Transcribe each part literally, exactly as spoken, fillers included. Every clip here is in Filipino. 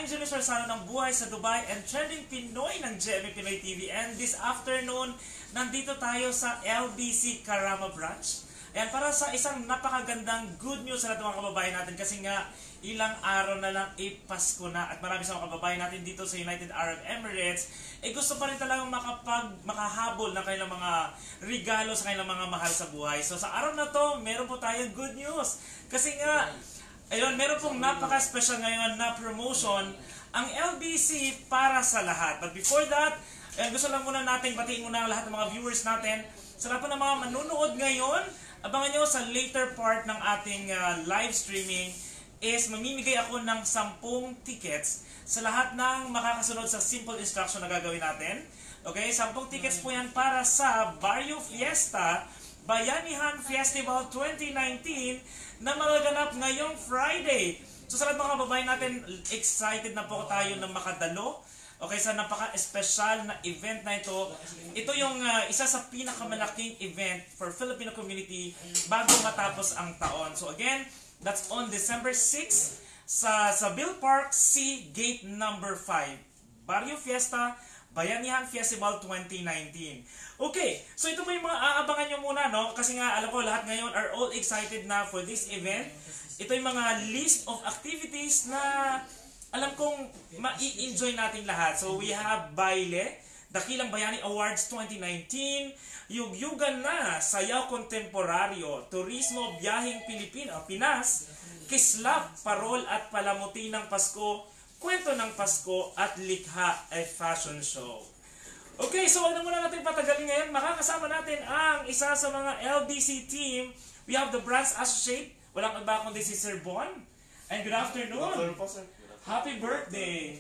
Julius Orsano ng Buhay sa Dubai and Trending Pinoy ng G M A Pinoy T V. And this afternoon, nandito tayo sa L B C Karama Branch. Ayan, para sa isang napakagandang good news sa lahat ng mga kababayan natin kasi nga ilang araw na lang eh Pasko na at marami sa mga kababayan natin dito sa United Arab Emirates eh gusto pa rin talagang makapag, makahabol ng kanilang mga regalo sa kanilang mga mahal sa buhay. So sa araw na to, meron po tayong good news kasi nga ayun, meron pong napaka-special ngayon na promotion ang L B C para sa lahat. But before that, ayun, gusto lang muna natin batiin muna ang lahat ng mga viewers natin. Sa lahat po ng mga manunood ngayon, abangan nyo sa later part ng ating uh, live streaming is mamimigay ako ng sampung tickets sa lahat ng makakasunod sa simple instruction na gagawin natin. Okay, sampung tickets po yan para sa Barrio Fiesta Bayanihan Festival twenty nineteen na magaganap ngayong Friday. So sa lahat mga kababayan natin, excited na po tayo na makadalo. Okay, sa napaka-espesyal na event na ito. Ito yung uh, isa sa pinakamalaking event for Filipino community bago matapos ang taon. So again, that's on December sixth sa, sa Bill Park C Gate number five. Barrio Fiesta Bayanihan Festival twenty nineteen. Okay, so ito po yung mga aabangan nyo muna, no? Kasi nga, alam ko, lahat ngayon are all excited na for this event. Ito yung mga list of activities na alam kong ma-i-enjoy natin lahat. So we have Baile, Dakilang Bayani Awards twenty nineteen, Yugyugan na, Sayaw Kontemporaryo, Turismo Biyaheng Pilipinas, Kislap, Parol at Palamuti ng Pasko, Kwento ng Pasko at Likha ay Fashion Show. Okay, so wag na muna natin patagalin ngayon. Makakasama natin ang isa sa mga L B C team. We have the branch associate. Walang iba kundi si Sir Bon. And good afternoon. Good afternoon po, sir. Happy birthday!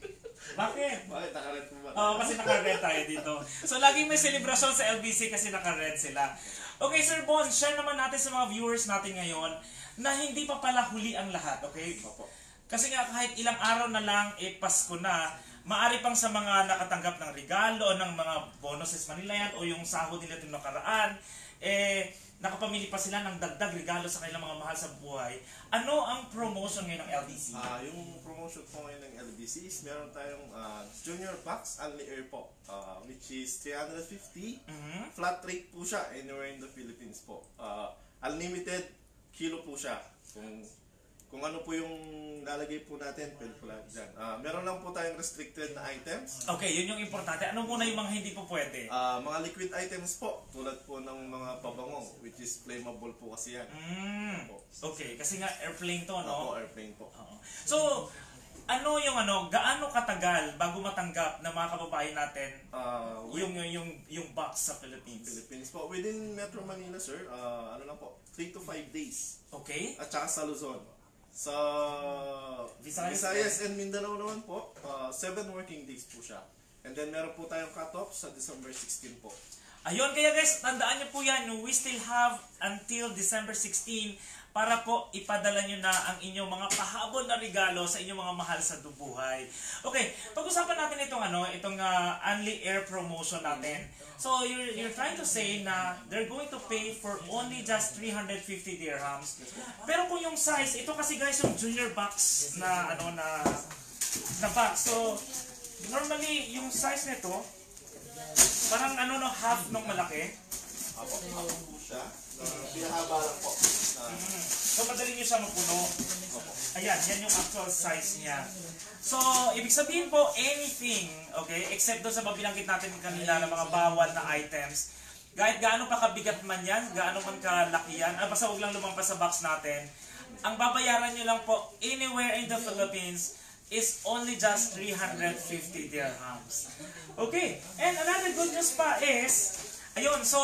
Bakit? Bakit? Naka-red po ba? Oo, kasi naka-red tayo dito. So, laging may celebration sa L B C kasi naka-red sila. Okay, Sir Bon, share naman natin sa mga viewers natin ngayon na hindi pa pala huli ang lahat, okay? Opo. Kasi nga kahit ilang araw na lang, eh Pasko na, maari pang sa mga nakatanggap ng regalo, ng mga bonuses man nila yan, o yung sahod nila itong nakaraan, eh, nakapamili pa sila ng dagdag regalo sa kanilang mga mahal sa buhay. Ano ang promotion ngayon ng L B C? Uh, yung promotion po ngayon ng L B C is meron tayong uh, Junior Box Unli Air po, uh, which is three hundred fifty. Mm-hmm. Flat rate po siya anywhere in the Philippines po. Uh, unlimited kilo po siya. Kung, kung ano po yung lalagay po natin, pwede po lang dyan. Uh, meron lang po tayong restricted na items. Okay, yun yung importante. Ano muna yung mga hindi po pwede? Uh, mga liquid items po, tulad po ng mga pabango, which is flammable po kasi yan. Mm. Okay, kasi nga airplane to, no? Opo, airplane po. Uh-huh. So, ano yung ano, gaano katagal bago matanggap ng mga kababayan natin uh, yung, yung, yung, yung box sa Philippines? Philippines po. Within Metro Manila, sir, uh, ano lang po, three to five days. Okay. At saka sa Luzon. Sa Visayas, Visayas and Mindanao naman po, uh, seven working days po siya. And then meron po tayong cut-off sa December sixteenth po. Ayun, kaya guys, tandaan niyo po yan, we still have until December sixteenth para po ipadala niyo na ang inyong mga pahabol na regalo sa inyong mga mahal sa Buhay. Okay, pag-usapan natin itong ano, itong uh, Unli Air promotion natin. So you're you're trying to say na they're going to pay for only just three hundred fifty dirhams. Pero kung yung size, ito kasi guys yung junior box na ano na na box. So normally yung size nito parang ano no half ng malaki. Apo, half po siya. Uh, pinahaba lang po. Uh, mm. So madali niyo siya mapuno. Opo. Ayan, yan yung actual size niya. So, ibig sabihin po, anything, okay, except doon sa mabilanggit natin kanila ng mga bawal na items, kahit gaano pa kabigat man yan, gaano man kalaki yan, ah, basta huwag lang lumampas sa box natin, ang babayaran nyo lang po anywhere in the Philippines is only just three hundred fifty dirhams. Okay, and another good news pa is, ayun, so,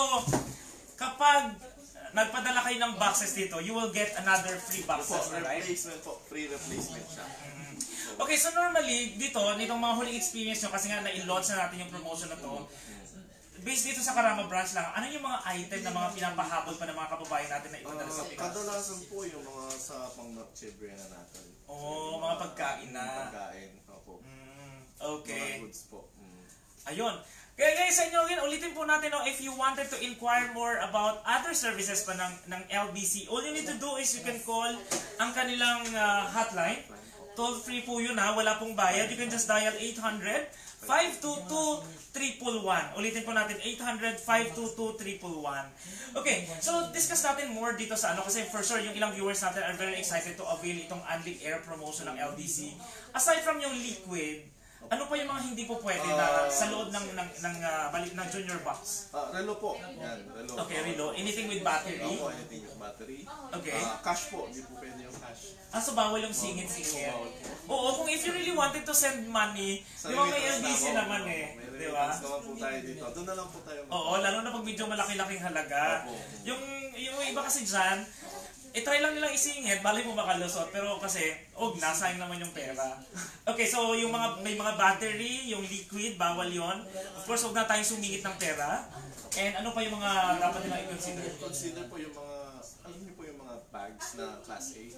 kapag nagpadala kayo ng boxes dito, you will get another free boxes, Opo, right? Replacement po, free replacement siya. Mm-hmm. Okay, so normally, dito, nitong mga huling experience nyo, kasi nga na-launch na natin yung promotion na to, based dito sa Karama Branch lang, ano yung mga item na mga pinapahabol pa ng mga kababayan natin na ipadala sa Uh, Pinas? kadalasan po yung mga sa pang-Noche Buena natin. Oo, oh, mga pagkain na. Mga pagkain, opo. Mm, okay. Mga goods po. Mm. Ayun. Kaya guys, sa inyo again, ulitin po natin, no, if you wanted to inquire more about other services pa ng, ng L B C, all you need to do is you can call ang kanilang uh, hotline. Toll free po yun ha, wala pong bayad. You can just dial eight hundred, five two two, one one one. Ulitin po natin, eight hundred, five two two, one one one. Okay, so discuss natin more dito sa ano, kasi for sure yung ilang viewers natin are very excited to avail itong Unli Air promotion ng L B C. Aside from yung liquid, ano pa yung mga hindi po pwede na sa loob ng ng ng, uh, balik ng junior box? Uh, relo po. Yan, relo. Okay, relo. Anything with battery? Opo, anything with battery. Okay. Uh, cash po, hindi po pwede yung cash. Ah, so bawal yung singit-singit. Oo, kung if you really wanted to send money, di ba may L B C naman eh. Di ba? May naman po tayo dito. Doon na lang po tayo. Oo, lalo na pag medyo malaki-laking halaga. Yung, yung iba kasi dyan, i-try lang nilang isingit, bali mo makalusot, pero kasi, og, nasayang naman yung pera. Okay, so yung mga, may mga battery, yung liquid, bawal yon. Of course, huwag na tayong sumingit ng pera. And ano pa yung mga dapat nilang i-consider? Consider po yung mga, alam niyo po yung mga bags na class A.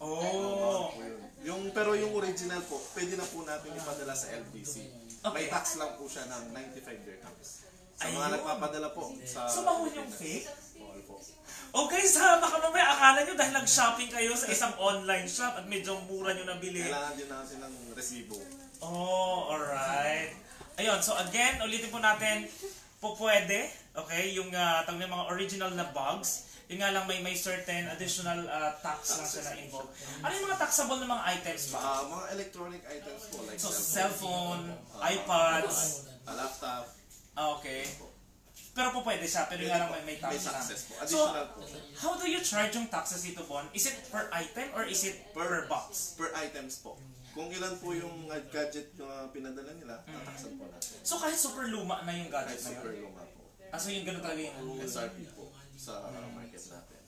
Oh. Po yun. Yung, pero yung original po, pwede na po natin ipadala sa L B C. May Okay. tax lang po siya ng ninety-five dirhams. Sa mga Ayun. nagpapadala po sa... So, bawal yung fake? Bawal po. Okay, sa baka mamaya akala nyo dahil nag-shopping kayo sa isang online shop at medyo mura nyo nabili. Kailangan din natin ng resibo. Oh, alright. Ayun, so again, ulitin po natin, po pwede, okay, yung uh, tawag ng mga original na bags. Yung nga lang may may certain additional uh, tax lang siya na involved. Ano yung mga taxable na mga items ba? Uh, mga electronic items po like So, cellphone, cellphone, iPads, a laptop. ah, okay. Pero po pwede siya, pero yung nga lang may, may tax May lang. taxes po. So, Additional po. how do you charge yung taxes dito, Bon? Is it per item or is it per, box? Per items po. Kung ilan po yung uh, gadget na pinadala nila, tataksan po natin. So kahit super luma na yung gadget Kahit na super yun? luma po. Ah, so yung ganun talaga yung rule? S R P po sa uh, market natin.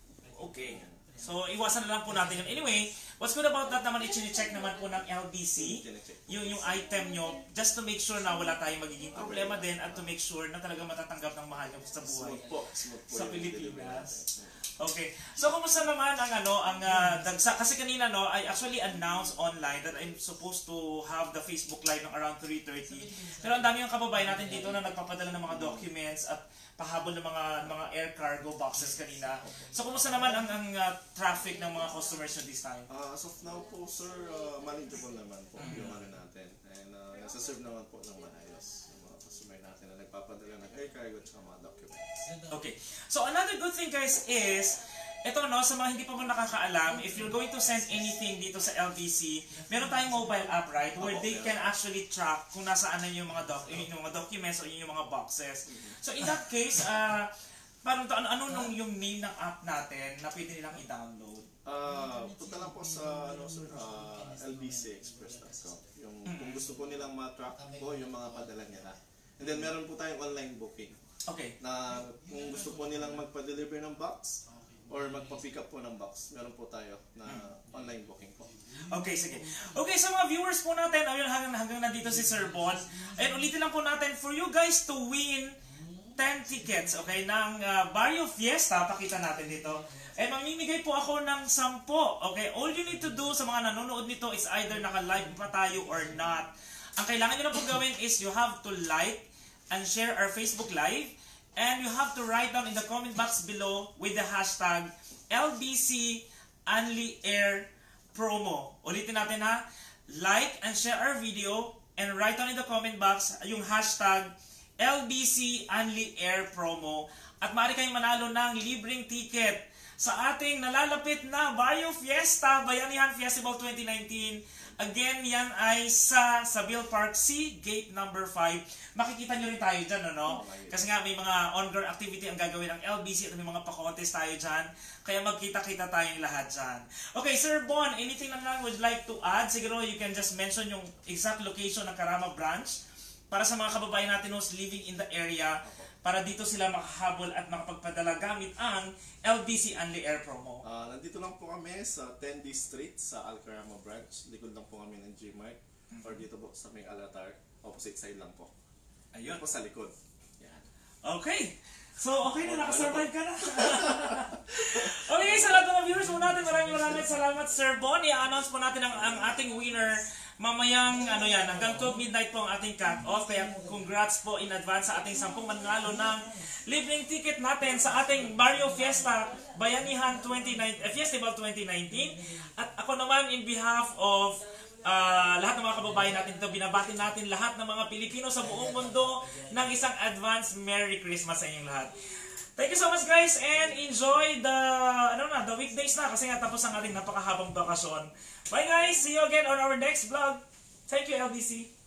Okay. So, iwasan na lang po natin yun. Anyway, what's good about that naman, i-check naman po ng L B C yung, yung item nyo just to make sure na wala tayong magiging problema din at to make sure na talaga matatanggap ng mahal nyo sa buhay Smooth po. Smooth po sa yung Pilipinas. delivery natin. Okay. So, kumusta naman ang ano, ang uh, dagsa? Kasi kanina, no, I actually announced online that I'm supposed to have the Facebook Live ng around three thirty. Pero ang dami yung kababayan natin dito na nagpapadala ng mga documents at pahabol ng mga mga air cargo boxes kanina. So, kumusta naman ang, ang uh, traffic ng mga customers nyo this time? Uh, as of now po, sir, uh, manageable naman po yung ano natin. And uh, nasa-serve naman po ng maayos yung mga customer natin na nagpapadala ng air cargo at mga documents. Okay. So, another good thing, guys, is ito, no, sa mga hindi pa mo nakakaalam, if you're going to send anything dito sa L B C, meron tayong mobile app, right? Where they can actually track kung nasaan na yung mga, doc yung mga documents o yung mga boxes. So, in that case, uh, parang to, ano, ano nung yung name ng app natin na pwede nilang i-download? Uh, punta lang po sa ano, sir, uh, L B C express dot com. Yung, kung gusto po nilang ma-track po yung mga padala nila. And then, meron po tayong online booking. Okay. Na kung gusto po nilang magpa-deliver ng box, or magpa-pick up po ng box, meron po tayo na online booking po. Okay, sige. Okay, sa mga viewers po natin, ayun, hanggang, hanggang nandito si Sir Bon. Ayun, ulitin lang po natin, for you guys to win ten tickets, okay, ng uh, Barrio Fiesta, pakita natin dito. Eh, mamimigay po ako ng sampo, okay? All you need to do sa mga nanonood nito is either naka-live pa tayo or not. Ang kailangan nyo na po gawin is you have to like and share our Facebook Live. And you have to write down in the comment box below with the hashtag L B C Unli Air Promo. Ulitin natin ha. Like and share our video and write down in the comment box yung hashtag L B C Unli Air Promo. At maaari kayong manalo ng libreng ticket sa ating nalalapit na Barrio Fiesta Bayanihan Festival twenty nineteen. Again, yan ay sa sa Bill Park C, gate number five. Makikita nyo rin tayo dyan, ano? Kasi nga may mga on-ground activity ang gagawin ng L B C at may mga pa-contest tayo dyan. Kaya magkita-kita tayong lahat dyan. Okay, Sir Bon, anything na lang would like to add? Siguro you can just mention yung exact location ng Karama branch para sa mga kababayan natin who's living in the area, para dito sila makahabol at makapagpadala gamit ang L B C Unli Air Promo. Uh, nandito lang po kami sa ten D Street sa Alcarama branch. Likod lang po kami ng G-Mart. Mm-hmm. Or dito po sa may Alatar. Opposite side lang po. Ayun po sa likod. Yan. Okay. So, okay na, nakasurvive ka na. Okay, sa lahat ng mga viewers po natin, maraming maraming salamat, Sir Bon. I-announce po natin ang, ang ating winner mamayang, ano yan, hanggang twelve midnight po ang ating cut-off. Kaya congrats po in advance sa ating sampung mananalo ng libreng ticket natin sa ating Barrio Fiesta Bayanihan twenty nineteen, eh, Festival twenty nineteen. At ako naman in behalf of uh, lahat ng mga kababayan natin dito, binabati natin lahat ng mga Pilipino sa buong mundo ng isang advance Merry Christmas sa inyong lahat. Thank you so much guys and enjoy the ano na, the weekdays na kasi nga tapos ang ating napakahabang bakasyon. Bye guys! See you again on our next vlog. Thank you L B C.